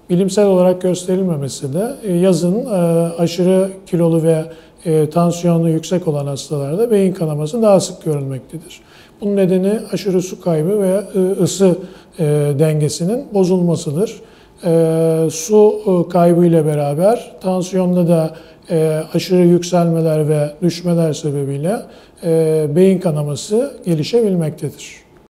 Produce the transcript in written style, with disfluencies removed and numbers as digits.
bilimsel olarak gösterilmemesi de yazın aşırı kilolu ve tansiyonu yüksek olan hastalarda beyin kanaması daha sık görülmektedir. Bunun nedeni aşırı su kaybı ve ısı dengesinin bozulmasıdır. Su kaybı ile beraber tansiyonda da aşırı yükselmeler ve düşmeler sebebiyle beyin kanaması gelişebilmektedir.